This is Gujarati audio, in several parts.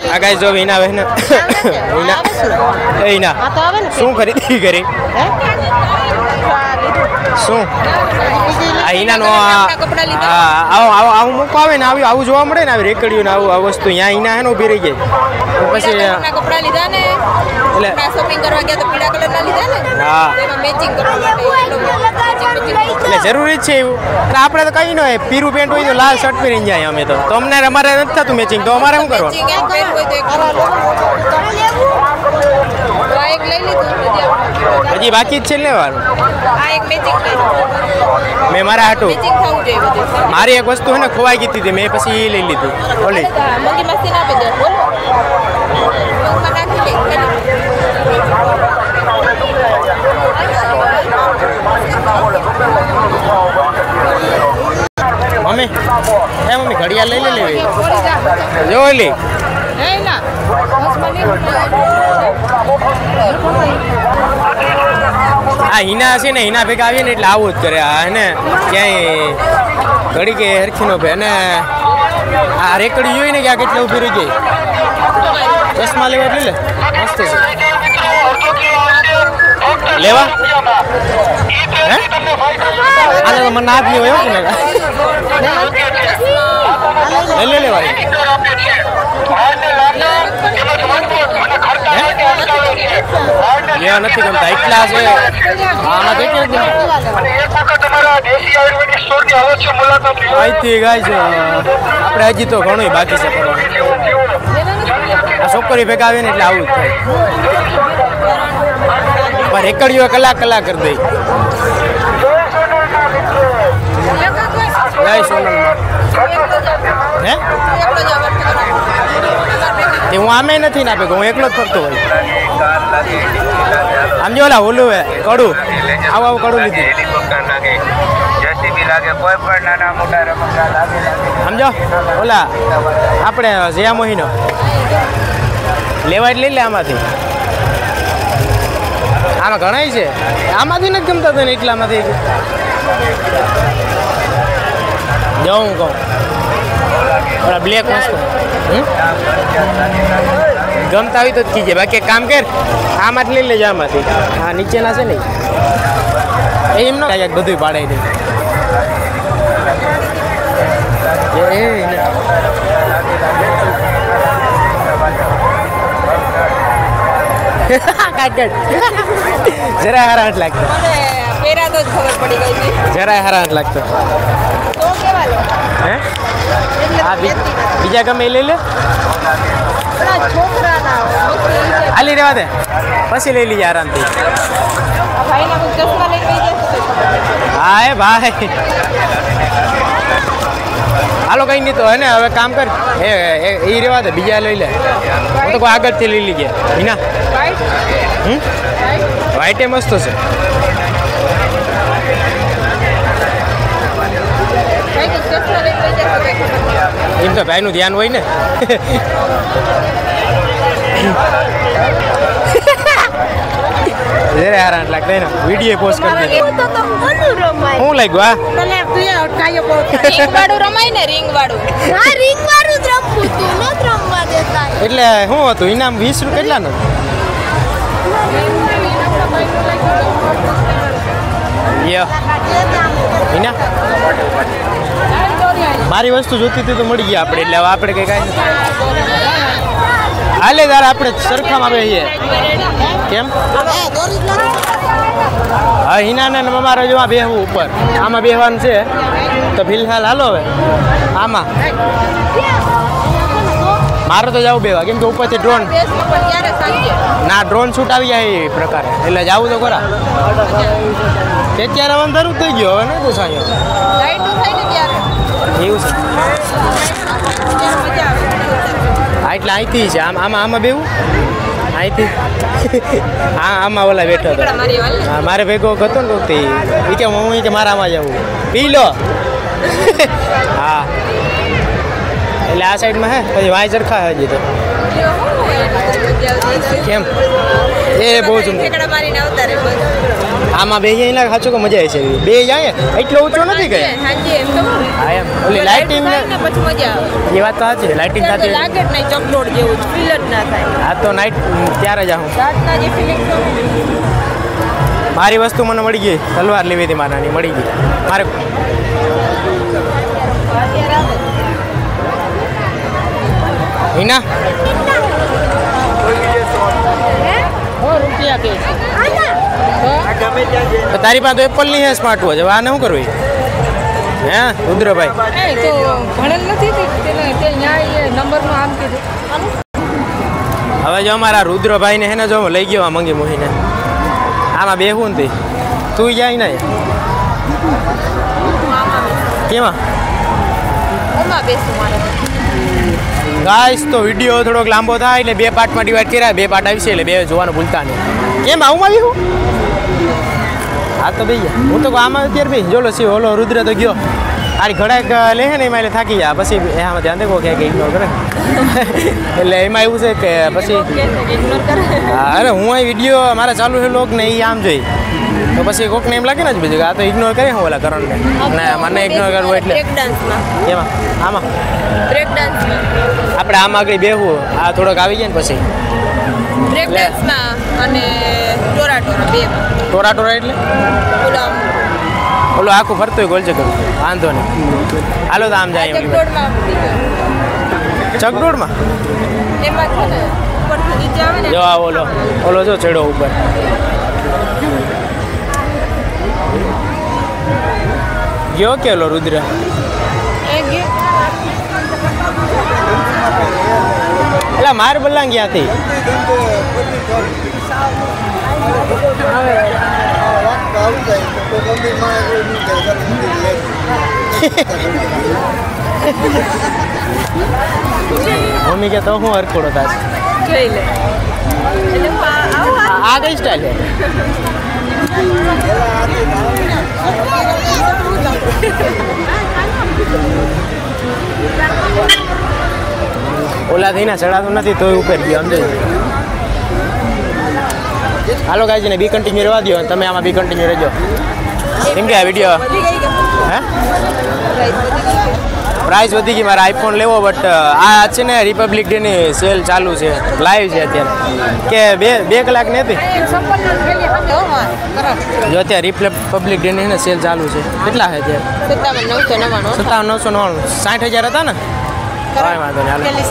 આ ગાય જો હિના બહેન હિના શું ખરીદી કરી શું આ હિનાનો આવું મૂકો આવે ને આવું જોવા મળે ને આવી રેકડીઓ ને આવું વસ્તુ અહીંયા હિના હે ને ઊભી રહી જાય પછી કપડા લીધા ને એટલે શોપિંગ કરવા ગયા તો પીળા કલરના લીધા ને હા એમાં મેચિંગ કરવા માટે એટલે જરૂરી જ છે એવું એટલે આપણે તો કઈ ન હોય પીરું પેન્ટ હોય તો લાલ શર્ટ પહેરીને જાય અમે તો અમને અમારે નથી થતું મેચિંગ તો અમારે શું કરવાનું હજી બાકી જ છે લેવાનું મેં મારા હાટું મારી એક વસ્તુ હે ને ખોવાઈ ગઈ હતી મેં પછી લઈ લીધી ઓલી મમ્મી એ મમ્મી ઘડિયાળ લઈ લેવી જો ઓલી આ હિના છે ને હિના ભેગા આવીએ ને એટલે આવું જ કરે આ ને ક્યાંય ઘડી કે હરખી નો ભે અને આ રેકડી જોઈ ને કે આ કેટલે ઊભી રહી ગઈ ચશ્મા લેવા એટલે લે મસ્ત છે લેવા હે આને તો મને ના પીવો એવું ને લે લેવા લેવા નથી ગમતા એટલા છે આમાં કેટલા અહીંથી ગાય છે આપણે હજી તો ઘણું બાકી છે આ છોકરી ભેગા આવે ને એટલે આવું જ થાય પણ રેકડીઓ કલાક કરી દઈ જય સોનલમાં હે એ હું આમે નથી ના ભેગો હું એકલો જ ફરતો હોય આમ જો ઓલા ઓલું હે કડું આવું કડું લીધું સમજો ઓલા આપણે જયા મોહીનો લેવા જ લઈ લે આમાંથી આમાં ઘણા છે આમાંથી નથી ગમતા તને એટલામાંથી જાઉં હું કહું ઓલા બ્લેક મસ્ત ગમતા હોય તો જ કીજે બાકી કામ કર આમાં જ લઈ લેજો આમાંથી હા નીચેના છે ને એમ ન બધું પાડાઈ દે જરા હરાટ લાગતો જરા હરાટ લાગતો હે હા બીજા ગમે લઈ લે હાલી રહેવા દે પછી લઈ લીજે આરામથી હા એ ભાઈ હાલો કઈ નહીં તો હે ને હવે કામ કર એ રહેવા દે બીજા લઈ લે હું તો કોઈ આગળથી લઈ લીજે હિના વ્હાઈટ એ મસ્ત છે એમ તો ભાઈનું ધ્યાન હોય ને જરા હેરાન લાગતા ને વિડીયો પોસ્ટ કરી દે હું લાગ્યું રમાય ને રિંગ વાળું જ રમવું તું ન રમવા દેતા એટલે શું હતું ઇનામ 20 રૂપિયા કેટલાનું હિના મારી વસ્તુ જોતી હતી તો મળી ગયા આપણે એટલે આપણે કઈ કાંઈ હાલે તારે આપણે સરખામાં બેસીએ કેમ હા હિનાને અમારે જો બેહવું ઉપર આમાં બેહવાનું છે તો ફિલહાલ હાલો હવે આમાં મારે તો જવું બેવા કેમ કે ઉપરથી ડ્રોન ના ડ્રોન શૂટ આવી જાય એ પ્રકારે એટલે જવું તો ખરા અત્યારે અંધારું થઈ ગયો હવે ને તો સાંજે એવું છે હા એટલે અહીંથી છે આમાં બેવું અહીંથી હા આમાં ઓલા બેઠો હતો હા મારે ભેગો હતો ને એ કે હું કે મારામાં જવું પી લો હા એટલે આ સાઈડમાં હે પછી વાય ચરખા હજી તો કેમ એ બહુ સુંદર આમાં બે જાય સાચું કે મજા આવે છે બે જાય એટલો ઊંચો નથી ગયા હા એમ ઓલી લાઇટિંગ ને પછી મજા આવે એ વાત તો સાચી લાઇટિંગ એટલે સાથે લાગે જ નહીં ચકડોળ જેવું જ ફીલ જ ના થાય આ તો નાઇટ ત્યારે જ આવું રાતના જે ફિલિંગ મારી વસ્તુ મને મળી ગઈ તલવાર લેવી હતી મારાની મળી ગઈ મારે હિના રૂપિયા કે તો તારી પાસે એપલની હે સ્માર્ટ વોચ હવે આને શું કરવી હે રુદ્રભાઈ તો ભણેલ નથી તે ત્યાં નંબરનું આમ કીધું હવે જો અમારા રુદ્રભાઈને હે ને જો લઈ ગયો આ મંગી મોહીને આમાં બેહું ને તું જાય ને કેમાં ગાઈસ તો વિડીયો થોડોક લાંબો થાય એટલે 2 પાર્ટમાં ડિવાઈડ કર્યા 2 પાર્ટ આવશે એટલે 2 જોવાનું ભૂલતા નહીં કેમ આવું આવી હું હા તો ભાઈ હું તો આમાં અત્યારે ભાઈ જોલો સી ઓલો રુદ્ર તો ગયો આની ઘડાક લે ને એમાં એટલે થાકી જાય પછી એમાં ધ્યાન દેખો કે ઇગ્નોર કરે એટલે એમાં એવું છે કે પછી અરે હું અહીં વિડીયો મારા ચાલુ છે લોક ને એ આમ જોઈ તો પછી કોકને એમ લાગે ને જ બીજું આ તો ઇગ્નોર કરે હું ઓલા કરણને ને મને ઇગ્નોર કરવું એટલે એમાં આમાં બ્રેક ડાન્સમાં આપણે આમ આગળ બેહવું આ થોડોક આવી જાય ને પછી બ્રેક ડાન્સમાં અને ટોરા ટોરા બે ટોરા ટોરા એટલે ઓલો આખું ફરતું ગોલ છે કરું વાંધો નહીં હાલો તો આમ જાય ચકડોળમાં એમાં છે ને ઉપરથી નીચે આવે ને જો આ ઓલો ઓલો જો ચડ્યો ઉપર ગયો કે ઓલો રુદ્ર એટલે માર બલ્લાંગ ક્યાંથી મમ્મી કે તો હું હરખોડો થાય જોઈ લે આ કઈ સ્ટાઇલ છે ઓલા થઈને ચડાતું નથી તોય ઉપર ગયો અંદર હાલો ગાઈઝ ને બી કન્ટિન્યુ રહેવા દો તમે આમાં બી કન્ટિન્યુ રહેજો કેમ કે આ વિડીયો હે પ્રાઇસ વધી ગઈ મારે આઈફોન લેવો બટ આ છે ને રિપબ્લિક ડેની સેલ ચાલુ છે લાઈવ છે અત્યારે કે બે કલાક ને હતી જો અત્યારે રિપબ્લિક ડેની ને સેલ ચાલુ છે કેટલા છે અત્યારે 57,999 60,000 હતા ને કાંઈ વાંધો નહીં હાલો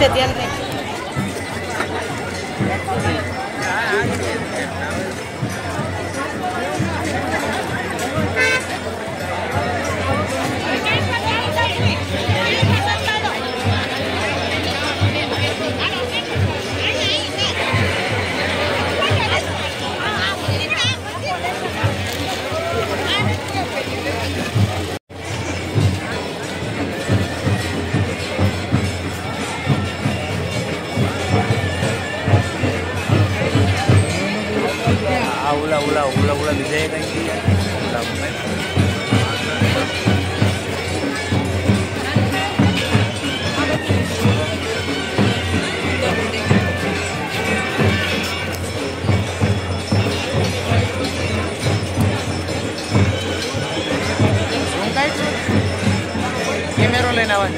ઉલા બીજે કઈ કેમેરો લઈને આવવા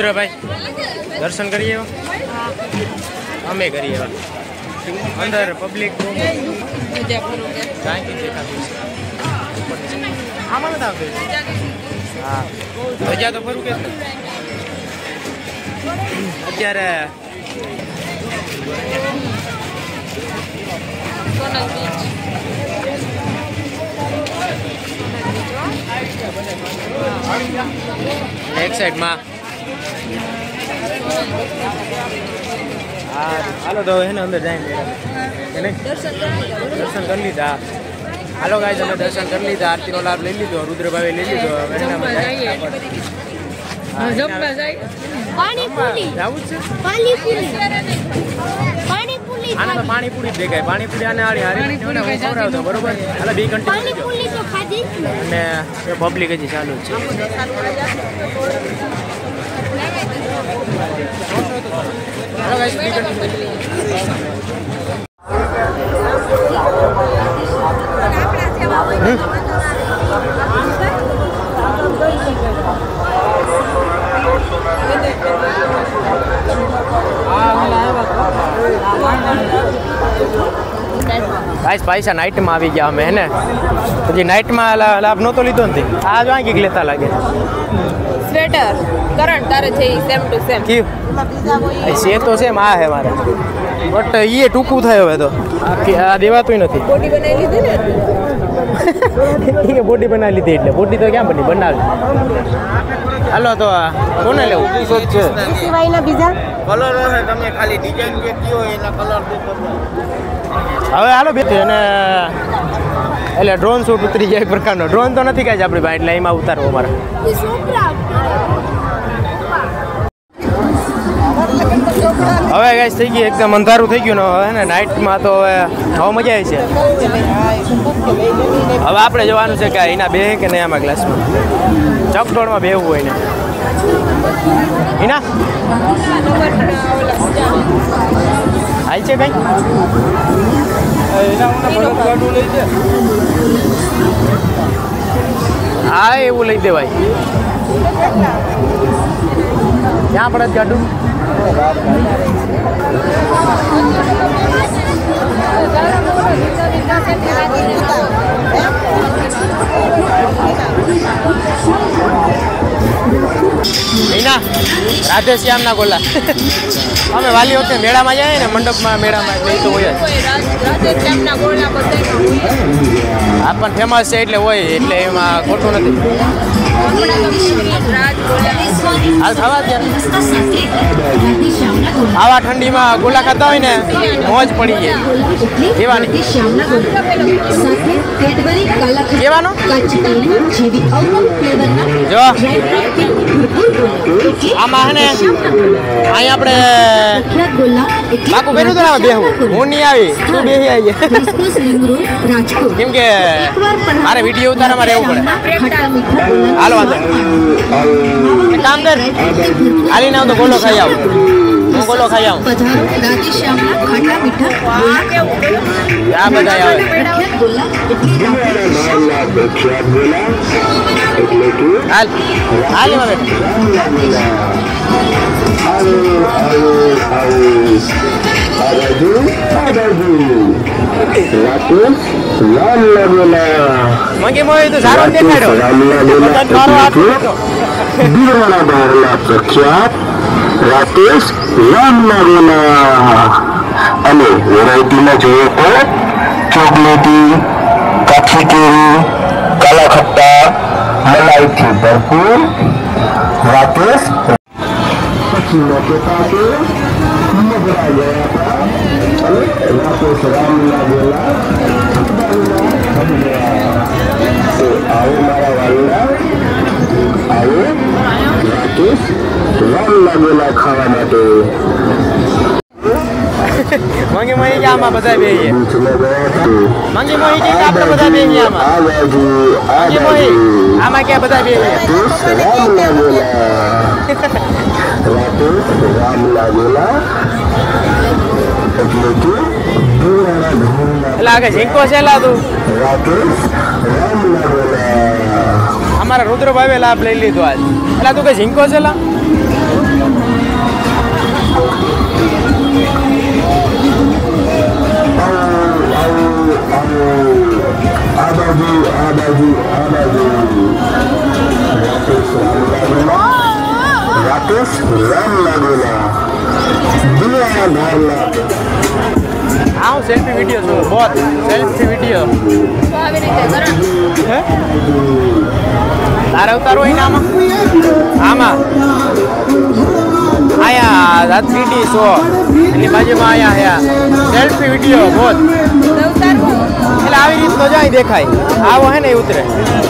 રુદ્રભાઈ દર્શન કરીએ અમે કરીએ અંદર પબ્લિક આમાં નથી આવતું હા ધજા તો ફરું કે અત્યારે એક સાઈડમાં હા હાલો તો એને અંદર જાય દર્શન કરી લીધા હાલો ગાય તમે દર્શન કરી લીધા આરતીનો લાભ લઈ લીધો રુદ્રભાઈ લઈ લીધો પાણીપુરી જ દેખાય પાણીપુરી આને હારી ખવડાવતો બરોબર હાલો 2 કન્ટિન્યુ અને પબ્લિક હજી ચાલુ જ છે હાલો ગાઈસ 2 કન્ટિન્યુ ગાઈસ પૈસા નાઇટમાં આવી ગયા અમે હે ને પછી નાઇટમાં લાભ નહોતો લીધો ને આ જો આંકી લેતા લાગે સ્વેટર કરંટ તારે છે સેમ ટુ સેમ કી છે તો સેમ આ હે મારે બટ એ ટૂંકું થાય હવે તો આ દેવાતું નથી બોડી બનાવી લીધી ને બોડી બનાવી લીધી એટલે બોડી તો ક્યાં બની બનાવી હાલો તો કોને લેવું છે સિવાયના બીજા કલર હશે તમે ખાલી ડિઝાઇન જે કયો એના કલર હવે હાલો બે અને એટલે ડ્રોન શૂટ ઉતરી જાય એક પ્રકારનો ડ્રોન તો નથી કાંઈ આપણી પાસે એટલે એમાં ઉતારવો અમારે હવે ગાઈસ થઈ ગયું એકદમ અંધારું થઈ ગયું ને હવે ને નાઇટમાં તો હવે મજા આવી છે હવે આપણે જવાનું છે કે એના બે કે નહીં આમાં ક્લાસમાં ચકડોળમાં બેવું હોય ને એના હાલ છે કઈ હા એવું લઈ દેવાય ક્યાં પડે ગાડું એના રાધે શ્યામના ગોલા અમે વાલી વખતે મેળામાં જાય ને મંડપમાં મેળામાં એટલે એ તો હોય જ આ પણ ફેમસ છે એટલે હોય એટલે એમાં ખોટું નથી હાલ ખાવા ત્યારે આવા ઠંડીમાં ગોલા ખાતા હોય ને મોજ પડી જાય કેવાની કેવાનો જો આમાં હે ને અહીં આપણે બાકુ કર્યું હતું ને બેહું હું નહીં આવી તું બેસી આવી કેમ કે મારે વિડીયો ઉતારવામાં રહેવું પડે હાલો વાંધો કામ કર હાલીને આવ તો ગોલો ખાઈ આવું હું ગોલો ખાઈ આવું આ બધા આવે હાલ હાલ એમાં મંગી મોય તો સારો દેખાડ્યો પ્રખ્યાત રાકેશ રામનગરના અને વેરાયટીમાં જોઈએ તો ચોકલેટી કાચી કેરી કાલા ખટ્ટા મલાઈથી ભરપૂર રાકેશ પછી મોટે પાસે મગરા ગયા હતા અને રાકેશ રામનગરના આવો મારા વાલીના આવો રાકેશ રામનગરના ખાવા માટે મંગી મોહી કે આમાં બધા બેહીએ મંગી મોહી કે આપણે બધા બેહીએ આમાં મંગી મોહી આમાં ક્યાં બધા બેહીએ એટલે આગળ ઝીંકો છેલા તું અમારા રુદ્રભાઈ લાભ લઈ લીધો આજ એટલે તું કઈ ઝીંકો છેલા राकेश रामनगुला दिया धारला आओ सेल्फी वीडियो जो बहुत सेल्फी वीडियो તો આવી રીતે કરો. હે તારે ઉતારો અહીં આમાં આયા 3D શો એની બાજુમાં આયા સેલ્ફી વિડીયો बहुत તો ઉતારવું. એટલે આવી રીત તો જાય દેખાય આવો હે ને એ ઉતરે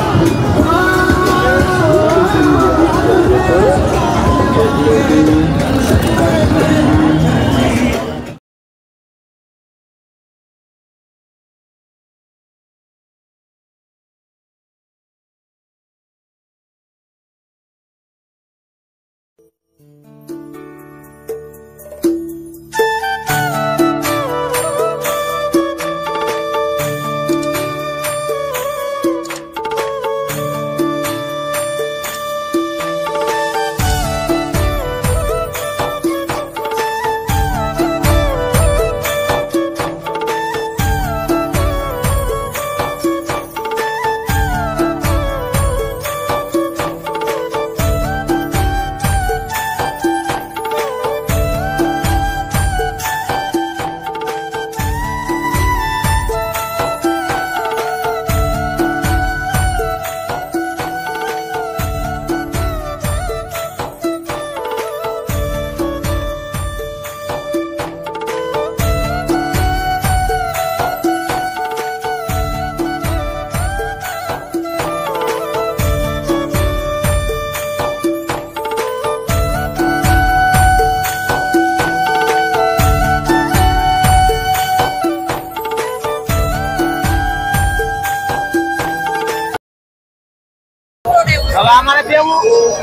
હવે અમારે બેવું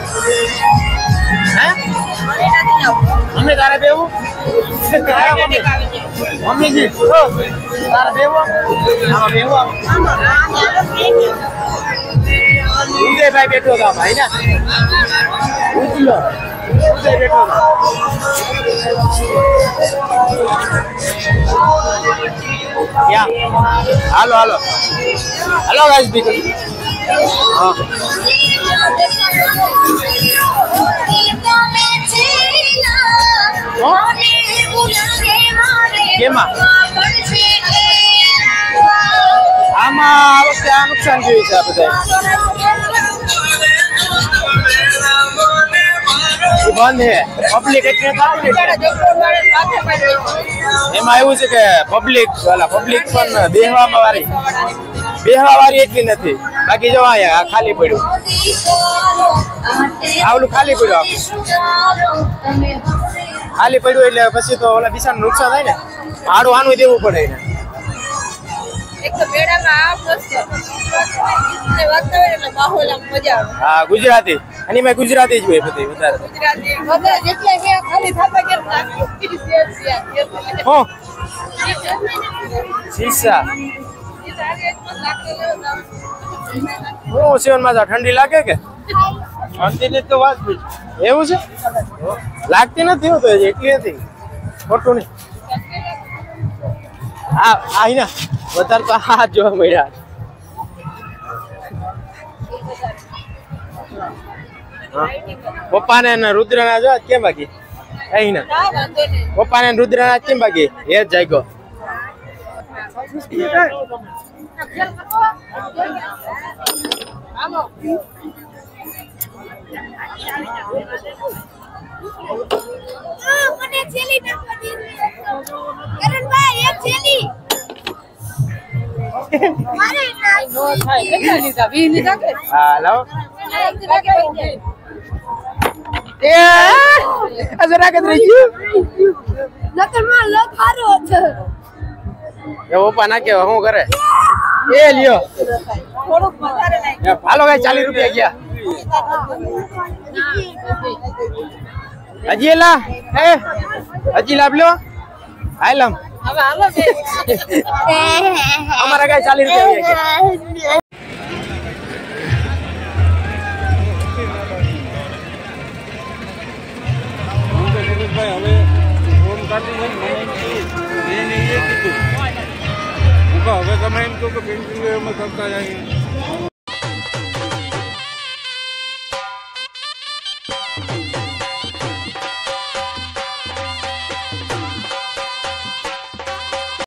હે અમે તારે બેવું મમ્મીજી તારે બેવું આમાં બેવું ઉદયભાઈ બેઠો હતા ભાઈ ને ઉદય બેઠો હાલો હાલો હાલો ગાઈસ બી हाँ કેમાં આમાં આ વખતે આ નુકસાન જોયું છે આ બધા બંધ હે પબ્લિક એટલે એમાં એવું છે કે પબ્લિક પણ બેહવામાં વાળી એટલી નથી બાકી જો અહીંયા ખાલી પડ્યું આવલું ખાલી પડ્યું ખાલી પડ્યું એટલે પછી તો ઓલા બિચારાને નુકસાન થાય ને ભાડું આનું દેવું પડે એને એક તો મેળામાં આ મસ્ત ને વાતાવરણ એટલે માહોલ આમ મજા આવે. હા ગુજરાતી અને મેં ગુજરાતી જ હોય બધી વધારે ગુજરાતી બધા જેટલા કે ખાલી થાપા કે હો શીશા હું સેવનમાં ઠંડી લાગે કે ઠંડી તો વાત એવું છે લાગતી નથી હોતો એટલી નથી ખોટું નહીં હા આહીના વધારે તો હાથ જોવા મળ્યા પપ્પાને રુદ્રના જો કેમ બાકી અહીંના પપ્પાને રુદ્રના કેમ બાકી એ જ જાગ્યો મને છેલી નાખવા દે કરણભાઈ એક છેલી મારે નો થાય કેટલા લીધા 20 લીધા કે હા લાવો એ અજરા કે રહી ગયું નકર માં લો ખારો છે એ ઓપા ના કેવા શું કરે એ લ્યો થોડુંક વધારે લાગે હાલો ગાય 40 રૂપિયા ગયા હજી એલા એ હજી લાભ લ્યો હાલમ હવે હાલો બે અમારા ગાય 40 રૂપિયા ગયા હવે ફોન કાઢી હવે તમે એમ કહો કે પેન્ટિંગ કરતા જાય